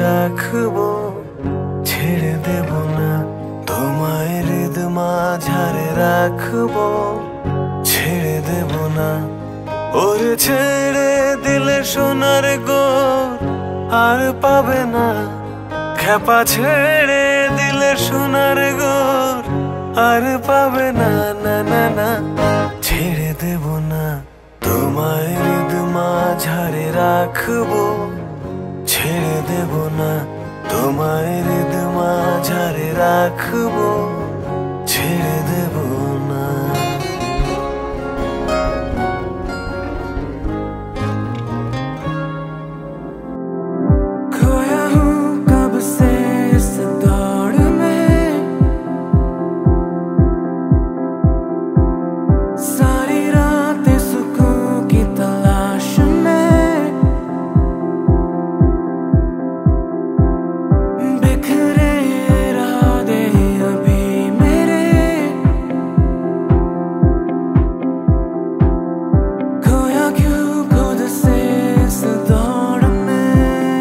রাখবো, ছেড়ে দেব না তোমায় হৃদ মাঝারে রাখবো, ছেড়ে দেব না। ওরে ছেড়ে দিলে সোনার গোর আর পাবে না, খেপা ছেড়ে দিলে সোনার গোর আর পাবে না, না না না। ছেড়ে দেব না তোমায় হৃদ মাঝারে রাখবো, ছেড়ে দেব না তোমায় হৃদ মাঝারে রাখবো, ছেড়ে দেব না। खोया हूँ कब से इस दौड़ में, सारी रातें सुकून की तलाश में, बिखरे इरादे अभी मेरे, खोया क्यों खुद से इस दौड़ में।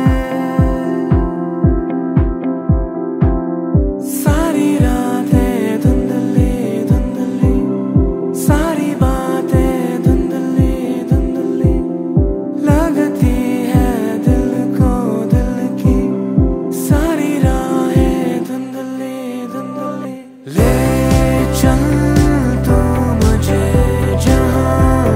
सारी रातें धुंधली धुंधली, सारी बातें धुंधली धुंधली, लगती है दिल को दिल की सारी राहें धुंधली धुंधली। ले चल तू मुझे जहाँ,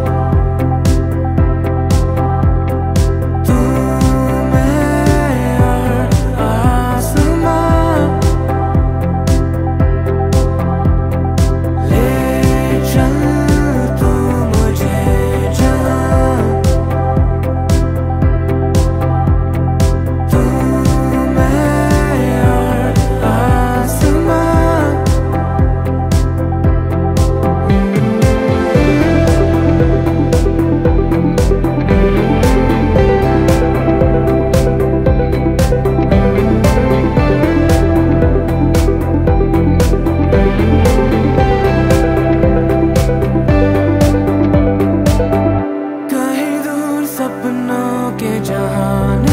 तू मैं और आसमां। ले चल तू मुझे जहाँ, तू मैं और आसमां। कहीं दूर सपनों के जहान